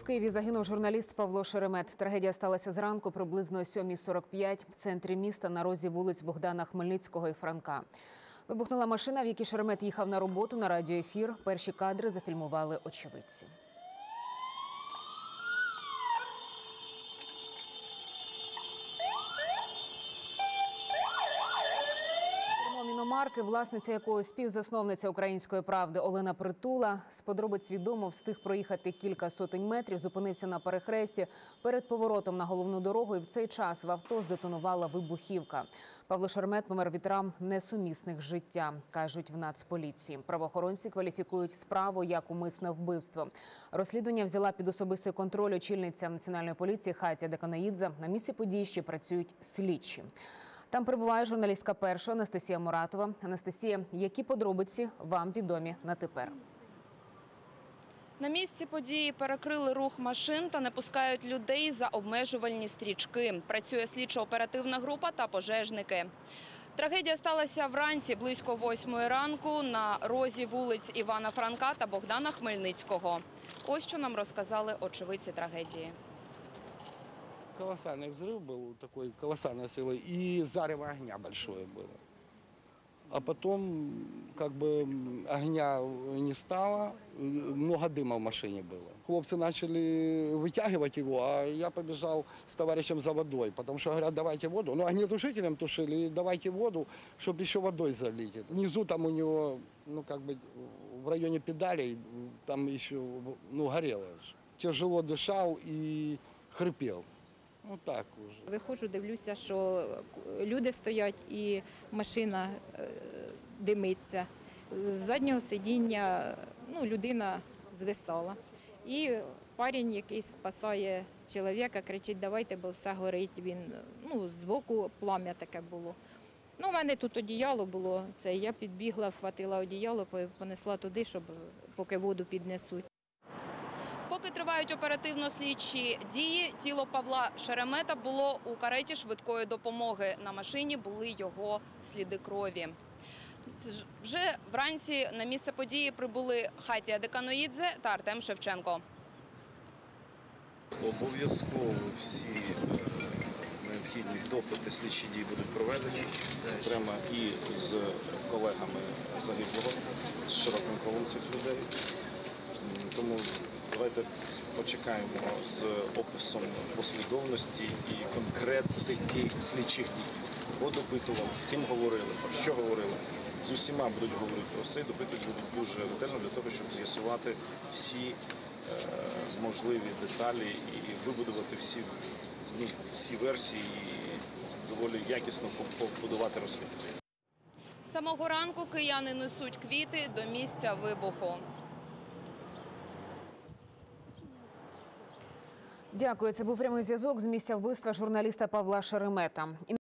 В Києві загинув журналіст Павло Шеремет. Трагедія сталася зранку приблизно о 7:45 в центрі міста на розі вулиць Богдана Хмельницького і Франка. Вибухнула машина, в якій Шеремет їхав на роботу на радіоефір. Перші кадри зафільмували очевидці. Іномарки, власниця якої співзасновниця «Української правди» Олена Притула, з подробиць відомо, встиг проїхати кілька сотень метрів, зупинився на перехресті перед поворотом на головну дорогу, і в цей час в авто здетонувала вибухівка. Павло Шеремет помер від травм несумісних з життям, кажуть в Нацполіції. Правоохоронці кваліфікують справу як умисне вбивство. Розслідування взяла під особистий контроль очільниця Національної поліції Хатія Деканоїдзе. На місці події ще працюють слідчі. Там перебуває журналістка «Першого» Анастасія Муратова. Анастасія, які подробиці вам відомі на тепер? На місці події перекрили рух машин та не пускають людей за обмежувальні стрічки. Працює слідчо-оперативна група та пожежники. Трагедія сталася вранці близько 8-ї ранку на розі вулиць Івана Франка та Богдана Хмельницького. Ось що нам розказали очевидці трагедії. Колоссальный взрыв был, такой колоссальной силы, и зарево огня большое было. А потом, как бы, огня не стало, много дыма в машине было. Хлопцы начали вытягивать его, а я побежал с товарищем за водой, потому что говорят, давайте воду. Ну, огнетушителем тушили, давайте воду, чтобы еще водой залить. Внизу там у него, ну, как бы, в районе педалей, там еще, ну, горело. Тяжело дышал и хрипел. Ну так уже. Виходжу, дивлюся, що люди стоять і машина димиться. З заднього сидіння людина звисала. І парень, який спасає чоловіка, кричить, давайте, бо все горить. Він, збоку плам'я таке було. У мене тут одіяло було, я підбігла, вхватила одіяло, понесла туди, щоб поки воду піднесуть. Поки тривають оперативно-слідчі дії, тіло Павла Шеремета було у кареті швидкої допомоги. На машині були його сліди крові. Вже вранці на місце події прибули Хатія Деканоїдзе та Артем Шевченко. Обов'язково всі необхідні допити слідчі дії будуть проведені, зокрема і з колегами загиблого, з широким колом цих людей. Тому давайте почекаємо з описом послідовності і конкретики слідчих дій. Кого допитували, з ким говорили, про що говорили. З усіма будуть говорити про все, і допитувати будуть дуже ретельно для того, щоб з'ясувати всі можливі деталі і вибудувати всі версії і доволі якісно побудувати розслідування. З самого ранку кияни несуть квіти до місця вибуху. Дякую. Це був прямий зв'язок з місця вбивства журналіста Павла Шеремета.